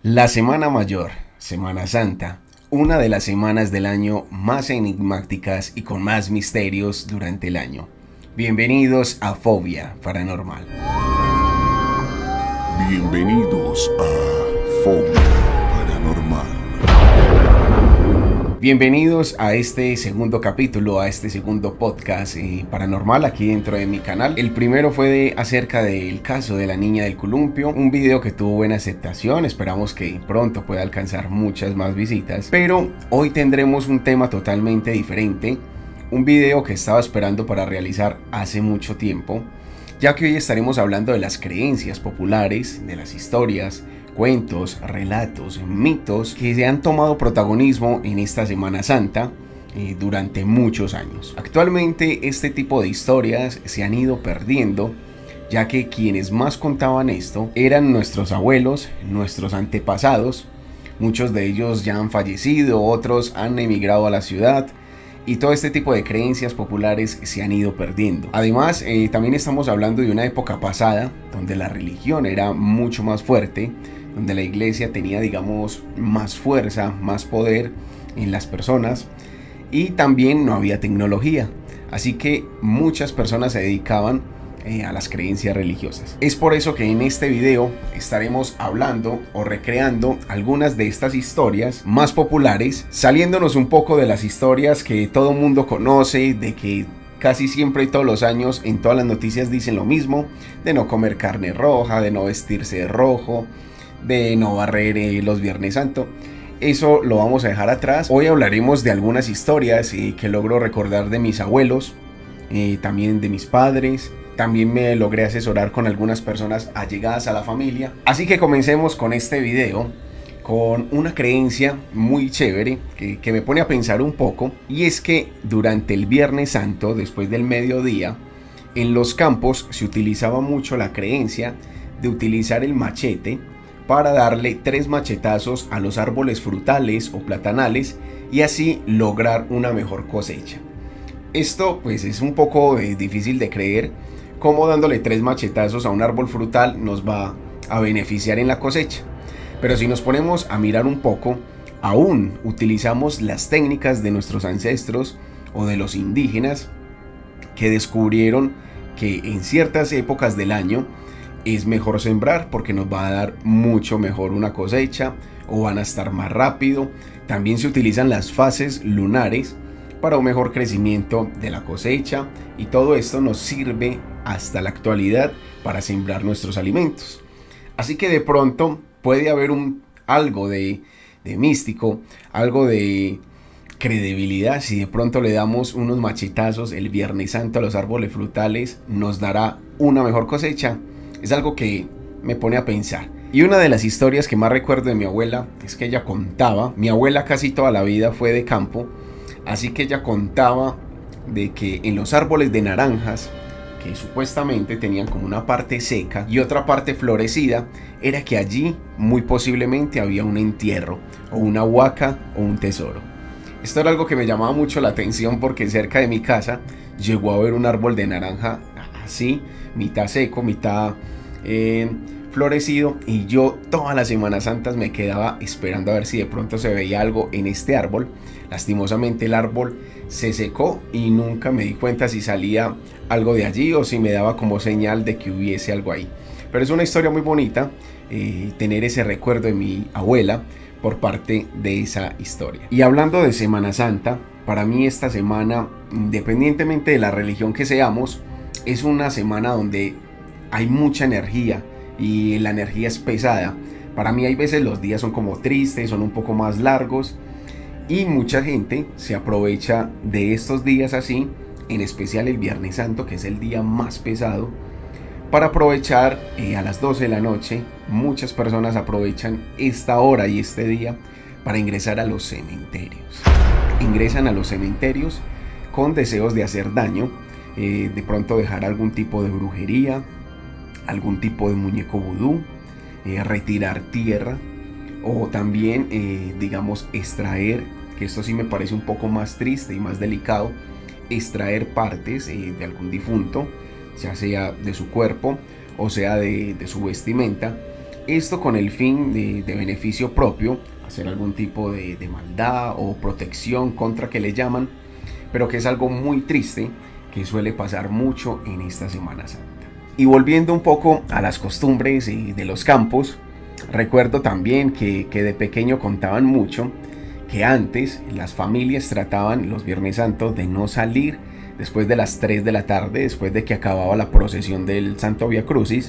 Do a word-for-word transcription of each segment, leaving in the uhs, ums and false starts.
La Semana Mayor, Semana Santa, una de las semanas del año más enigmáticas y con más misterios durante el año. Bienvenidos a Fobia Paranormal. Bienvenidos a Fobia Paranormal. Bienvenidos a este segundo capítulo, a este segundo podcast eh, paranormal aquí dentro de mi canal. El primero fue de, acerca del caso de la niña del columpio, un video que tuvo buena aceptación, esperamos que pronto pueda alcanzar muchas más visitas. Pero hoy tendremos un tema totalmente diferente, un video que estaba esperando para realizar hace mucho tiempo, ya que hoy estaremos hablando de las creencias populares, de las historias, cuentos, relatos, mitos que se han tomado protagonismo en esta Semana Santa eh, durante muchos años. Actualmente este tipo de historias se han ido perdiendo, ya que quienes más contaban esto eran nuestros abuelos, nuestros antepasados. Muchos de ellos ya han fallecido, otros han emigrado a la ciudad, y todo este tipo de creencias populares se han ido perdiendo. Además, eh, también estamos hablando de una época pasada donde la religión era mucho más fuerte, donde la iglesia tenía, digamos, más fuerza, más poder en las personas, y también no había tecnología. Así que muchas personas se dedicaban eh, a las creencias religiosas. Es por eso que en este video estaremos hablando o recreando algunas de estas historias más populares, saliéndonos un poco de las historias que todo mundo conoce, de que casi siempre y todos los años en todas las noticias dicen lo mismo, de no comer carne roja, de no vestirse de rojo, de no barrer eh, los Viernes Santo. Eso lo vamos a dejar atrás. Hoy hablaremos de algunas historias eh, que logro recordar de mis abuelos, eh, también de mis padres. También me logré asesorar con algunas personas allegadas a la familia. Así que comencemos con este video con una creencia muy chévere que, que me pone a pensar un poco, y es que durante el Viernes Santo, después del mediodía, en los campos se utilizaba mucho la creencia de utilizar el machete para darle tres machetazos a los árboles frutales o platanales y así lograr una mejor cosecha. Esto pues es un poco eh, difícil de creer, cómo dándole tres machetazos a un árbol frutal nos va a beneficiar en la cosecha. Pero si nos ponemos a mirar un poco, aún utilizamos las técnicas de nuestros ancestros o de los indígenas que descubrieron que en ciertas épocas del año es mejor sembrar porque nos va a dar mucho mejor una cosecha, o van a estar más rápido. También se utilizan las fases lunares para un mejor crecimiento de la cosecha, y todo esto nos sirve hasta la actualidad para sembrar nuestros alimentos. Así que de pronto puede haber un, algo de, de místico, algo de credibilidad si de pronto le damos unos machetazos el Viernes Santo a los árboles frutales, nos dará una mejor cosecha. Es algo que me pone a pensar. Y una de las historias que más recuerdo de mi abuela es que ella contaba, mi abuela casi toda la vida fue de campo, así que ella contaba de que en los árboles de naranjas, que supuestamente tenían como una parte seca y otra parte florecida, era que allí muy posiblemente había un entierro, o una huaca, o un tesoro. Esto era algo que me llamaba mucho la atención porque cerca de mi casa llegó a haber un árbol de naranja así, mitad seco, mitad eh, florecido, y yo todas las Semanas Santas me quedaba esperando a ver si de pronto se veía algo en este árbol. Lastimosamente el árbol se secó y nunca me di cuenta si salía algo de allí o si me daba como señal de que hubiese algo ahí. Pero es una historia muy bonita eh, tener ese recuerdo de mi abuela por parte de esa historia. Y hablando de Semana Santa, para mí esta semana, independientemente de la religión que seamos, es una semana donde hay mucha energía y la energía es pesada. Para mí hay veces los días son como tristes, son un poco más largos, y mucha gente se aprovecha de estos días así, en especial el Viernes Santo, que es el día más pesado, para aprovechar eh, a las doce de la noche. Muchas personas aprovechan esta hora y este día para ingresar a los cementerios. Ingresan a los cementerios con deseos de hacer daño, eh, de pronto dejar algún tipo de brujería, algún tipo de muñeco vudú, eh, retirar tierra, o también eh, digamos extraer, que esto sí me parece un poco más triste y más delicado, extraer partes eh, de algún difunto, ya sea de su cuerpo o sea de, de su vestimenta, Esto con el fin de, de beneficio propio, hacer algún tipo de, de maldad o protección contra que le llaman, pero que es algo muy triste que suele pasar mucho en esta Semana Santa. Y volviendo un poco a las costumbres de los campos, recuerdo también que, que de pequeño contaban mucho que antes las familias trataban los Viernes Santos de no salir después de las tres de la tarde, después de que acababa la procesión del Santo Vía Crucis,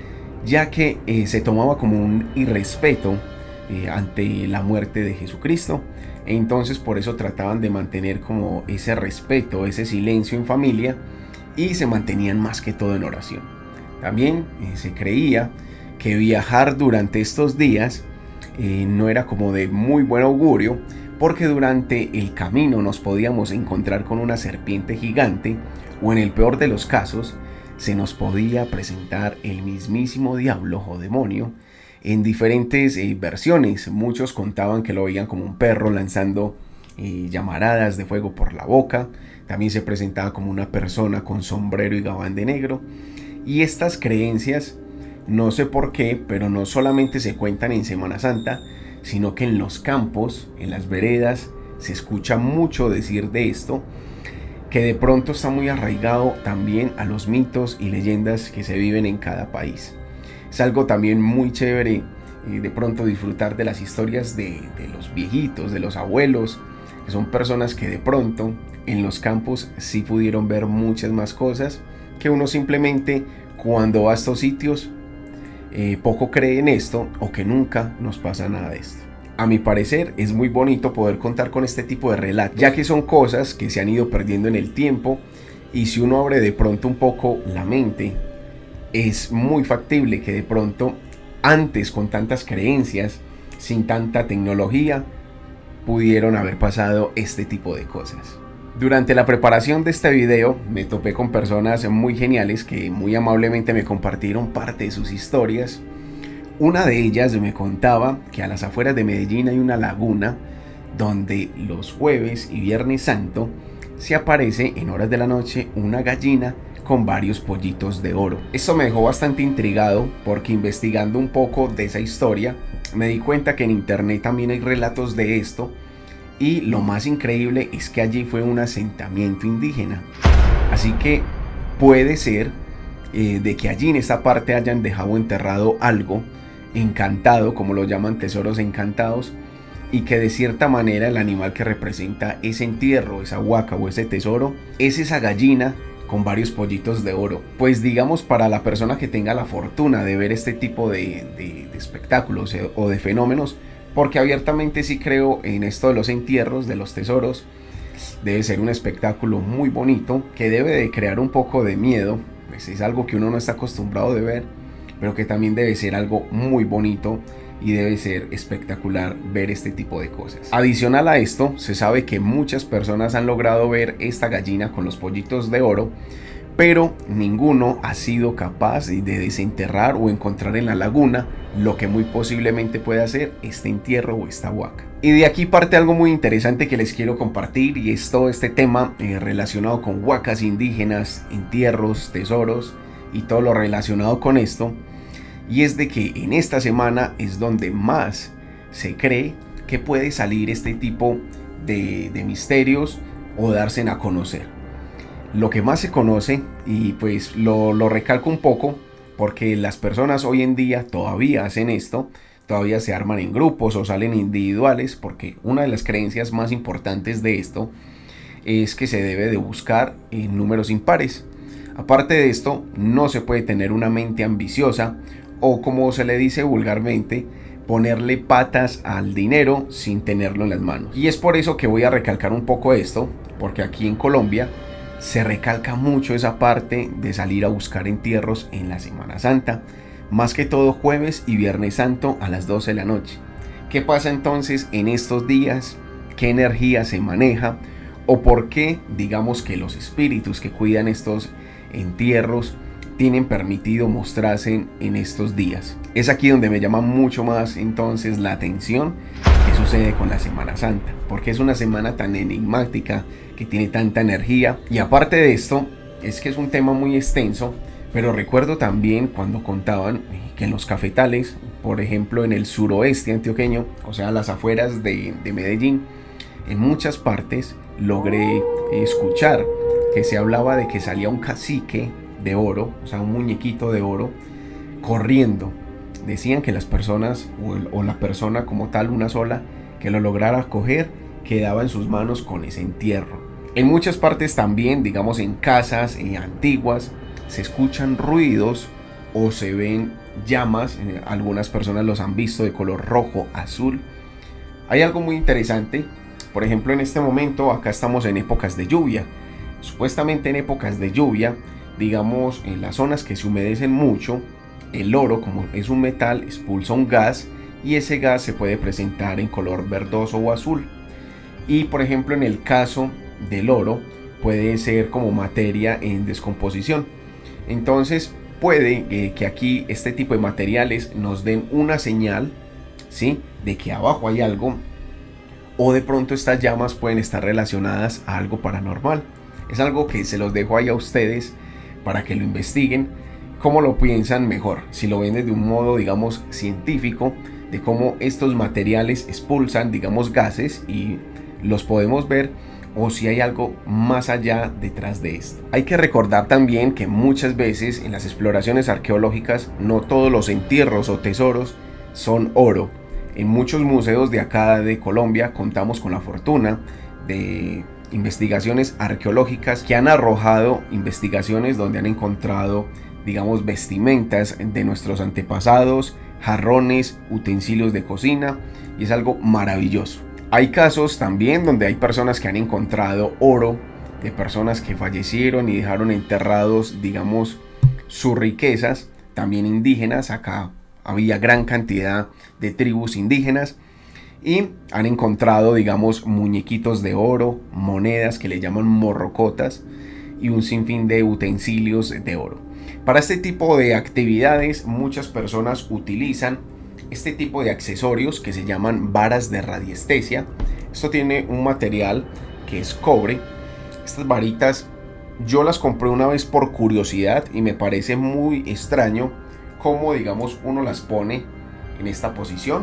ya que eh, se tomaba como un irrespeto eh, ante la muerte de Jesucristo. E entonces por eso trataban de mantener como ese respeto, ese silencio en familia, y se mantenían más que todo en oración. También eh, se creía que viajar durante estos días eh, no era como de muy buen augurio, porque durante el camino nos podíamos encontrar con una serpiente gigante, o en el peor de los casos se nos podía presentar el mismísimo diablo o demonio en diferentes eh, versiones. Muchos contaban que lo veían como un perro lanzando eh, llamaradas de fuego por la boca. También se presentaba como una persona con sombrero y gabán de negro. Y estas creencias, no sé por qué, pero no solamente se cuentan en Semana Santa, sino que en los campos, en las veredas, se escucha mucho decir de esto, que de pronto está muy arraigado también a los mitos y leyendas que se viven en cada país. Es algo también muy chévere eh, de pronto disfrutar de las historias de, de los viejitos, de los abuelos, que son personas que de pronto en los campos sí pudieron ver muchas más cosas que uno simplemente cuando va a estos sitios eh, poco cree en esto, o que nunca nos pasa nada de esto. A mi parecer es muy bonito poder contar con este tipo de relatos, ya que son cosas que se han ido perdiendo en el tiempo, y si uno abre de pronto un poco la mente, es muy factible que de pronto antes, con tantas creencias, sin tanta tecnología, pudieron haber pasado este tipo de cosas. Durante la preparación de este video me topé con personas muy geniales que muy amablemente me compartieron parte de sus historias. Una de ellas me contaba que a las afueras de Medellín hay una laguna donde los jueves y Viernes Santo se aparece en horas de la noche una gallina con varios pollitos de oro. Esto me dejó bastante intrigado, porque investigando un poco de esa historia me di cuenta que en internet también hay relatos de esto, y lo más increíble es que allí fue un asentamiento indígena. Así que puede ser eh, de que allí en esta parte hayan dejado enterrado algo encantado, como lo llaman, tesoros encantados, y que de cierta manera el animal que representa ese entierro, esa huaca o ese tesoro, es esa gallina con varios pollitos de oro. Pues digamos, para la persona que tenga la fortuna de ver este tipo de, de, de espectáculos o de fenómenos, porque abiertamente sí creo en esto de los entierros, de los tesoros, debe ser un espectáculo muy bonito, que debe de crear un poco de miedo, pues es algo que uno no está acostumbrado de ver, pero que también debe ser algo muy bonito y debe ser espectacular ver este tipo de cosas. Adicional a esto, se sabe que muchas personas han logrado ver esta gallina con los pollitos de oro, pero ninguno ha sido capaz de desenterrar o encontrar en la laguna lo que muy posiblemente puede hacer este entierro o esta huaca. Y de aquí parte algo muy interesante que les quiero compartir, y es todo este tema eh, relacionado con huacas indígenas, entierros, tesoros y todo lo relacionado con esto. Y es de que en esta semana es donde más se cree que puede salir este tipo de, de misterios o darse a conocer. Lo que más se conoce, y pues lo, lo recalco un poco porque las personas hoy en día todavía hacen esto, todavía se arman en grupos o salen individuales, porque una de las creencias más importantes de esto es que se debe de buscar en números impares. Aparte de esto, no se puede tener una mente ambiciosa, o como se le dice vulgarmente, ponerle patas al dinero sin tenerlo en las manos. Y es por eso que voy a recalcar un poco esto, porque aquí en Colombia se recalca mucho esa parte de salir a buscar entierros en la Semana Santa, más que todo jueves y Viernes Santo a las doce de la noche. ¿Qué pasa entonces en estos días? ¿Qué energía se maneja? ¿O por qué, digamos, que los espíritus que cuidan estos entierros tienen permitido mostrarse en estos días? Es aquí donde me llama mucho más entonces la atención qué sucede con la Semana Santa, porque es una semana tan enigmática, que tiene tanta energía. Y aparte de esto, es que es un tema muy extenso, pero recuerdo también cuando contaban que en los cafetales, por ejemplo en el suroeste antioqueño, o sea las afueras de, de Medellín, en muchas partes logré escuchar que se hablaba de que salía un cacique de oro, o sea un muñequito de oro, corriendo. Decían que las personas o, el, o la persona como tal, una sola, que lo lograra coger, quedaba en sus manos con ese entierro. En muchas partes también, digamos en casas eh, antiguas, se escuchan ruidos o se ven llamas. Eh, algunas personas los han visto de color rojo, azul. Hay algo muy interesante. Por ejemplo, en este momento acá estamos en épocas de lluvia. Supuestamente en épocas de lluvia, digamos en las zonas que se humedecen mucho, el oro, como es un metal, expulsa un gas y ese gas se puede presentar en color verdoso o azul. Y por ejemplo en el caso del oro puede ser como materia en descomposición. Entonces puede eh, que aquí este tipo de materiales nos den una señal, ¿sí?, de que abajo hay algo, o de pronto estas llamas pueden estar relacionadas a algo paranormal. Es algo que se los dejo ahí a ustedes para que lo investiguen. ¿Cómo lo piensan mejor? Si lo ven desde un modo, digamos, científico, de cómo estos materiales expulsan, digamos, gases y los podemos ver, o si hay algo más allá detrás de esto. Hay que recordar también que muchas veces en las exploraciones arqueológicas no todos los entierros o tesoros son oro. En muchos museos de acá de Colombia contamos con la fortuna de investigaciones arqueológicas que han arrojado investigaciones donde han encontrado, digamos, vestimentas de nuestros antepasados, jarrones, utensilios de cocina, y es algo maravilloso. Hay casos también donde hay personas que han encontrado oro de personas que fallecieron y dejaron enterrados, digamos, sus riquezas, también indígenas. Acá había gran cantidad de tribus indígenas y han encontrado, digamos, muñequitos de oro, monedas que le llaman morrocotas y un sinfín de utensilios de oro. Para este tipo de actividades muchas personas utilizan este tipo de accesorios que se llaman varas de radiestesia. Esto tiene un material que es cobre. Estas varitas yo las compré una vez por curiosidad y me parece muy extraño cómo, digamos, uno las pone en esta posición.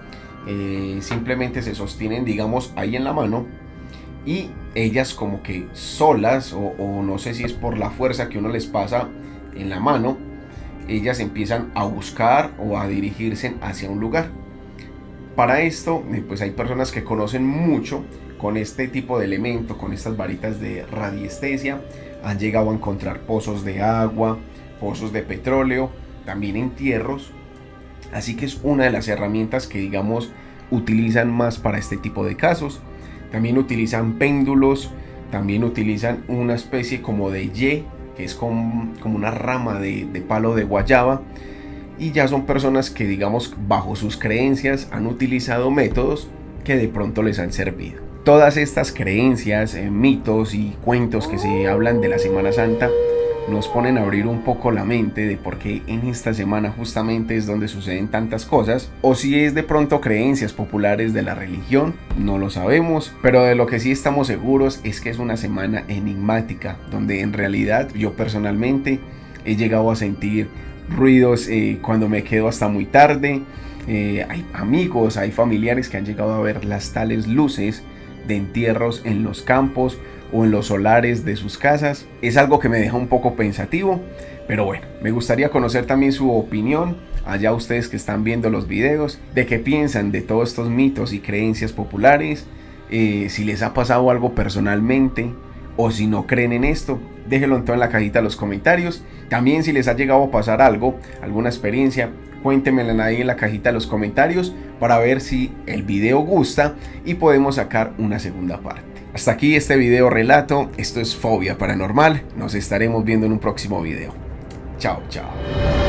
Eh, simplemente se sostienen, digamos, ahí en la mano y ellas como que solas, o, o no sé si es por la fuerza que uno les pasa en la mano, ellas empiezan a buscar o a dirigirse hacia un lugar. Para esto pues hay personas que conocen mucho con este tipo de elemento, con estas varitas de radiestesia. Han llegado a encontrar pozos de agua, pozos de petróleo, también entierros. Así que es una de las herramientas que, digamos, utilizan más para este tipo de casos. También utilizan péndulos, también utilizan una especie como de ye, que es como, como una rama de, de palo de guayaba, y ya son personas que, digamos, bajo sus creencias han utilizado métodos que de pronto les han servido. Todas estas creencias, eh, mitos y cuentos que se hablan de la Semana Santa nos ponen a abrir un poco la mente de por qué en esta semana justamente es donde suceden tantas cosas, o si es de pronto creencias populares de la religión, no lo sabemos, pero de lo que sí estamos seguros es que es una semana enigmática, donde en realidad yo personalmente he llegado a sentir ruidos eh, cuando me quedo hasta muy tarde. Eh, hay amigos, hay familiares que han llegado a ver las tales luces de entierros en los campos o en los solares de sus casas. Es algo que me deja un poco pensativo, pero bueno, me gustaría conocer también su opinión, allá ustedes que están viendo los videos, de qué piensan de todos estos mitos y creencias populares, eh, si les ha pasado algo personalmente o si no creen en esto. Déjenlo en toda la cajita de los comentarios. También si les ha llegado a pasar algo, alguna experiencia, cuéntenmela ahí en la cajita de los comentarios para ver si el video gusta y podemos sacar una segunda parte. Hasta aquí este video relato. Esto es Fobia Paranormal. Nos estaremos viendo en un próximo video. Chao, chao.